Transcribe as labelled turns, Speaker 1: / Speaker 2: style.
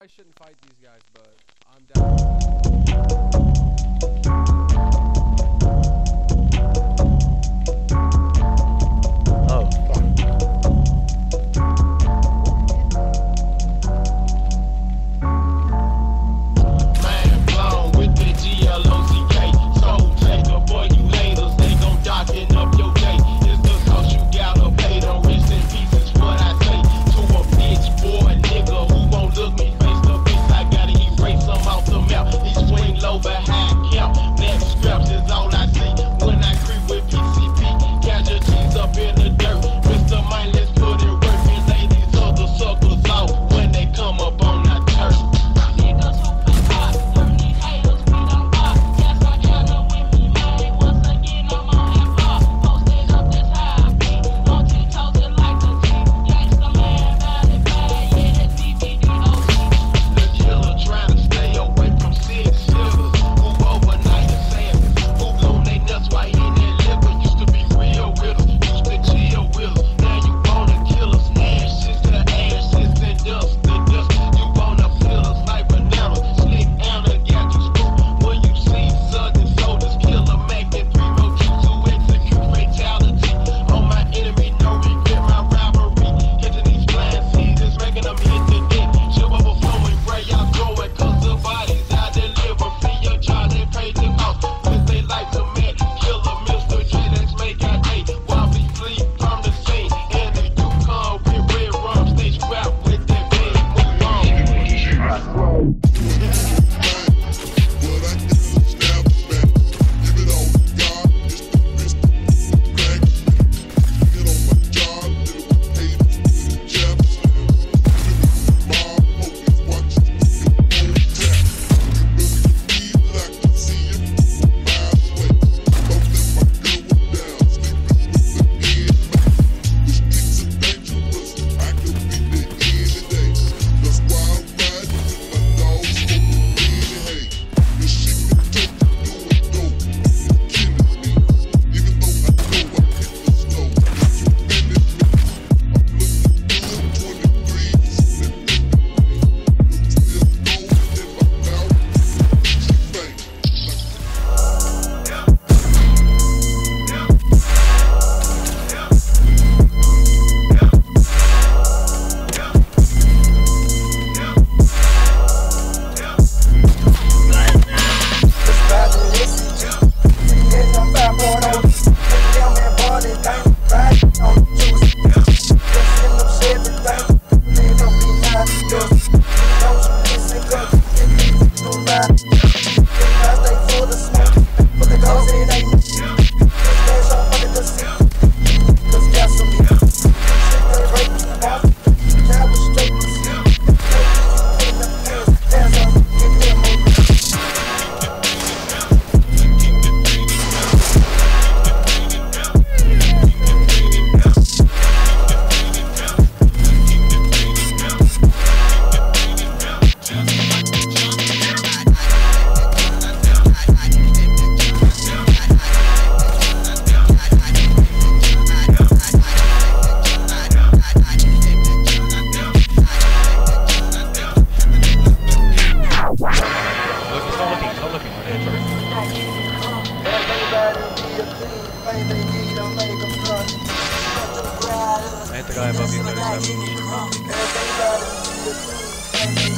Speaker 1: I shouldn't fight these guys, but I'm down.
Speaker 2: Oh,
Speaker 3: mind blown with the GLOCK. Soul taker, boy, you haters, they gon' darken up your day. It's the cost you gotta pay, them rest in pieces, what I say to a bitch boy nigga who won't look me face to face. I gotta erase them off the map. He swing low behind camp. Black scraps is all I see when I creep with PCP. Casualties up in the dirt. Mr. Mindless put it work and lay these other suckers off when they come up on that turf.
Speaker 1: I hit the guy above you, 37.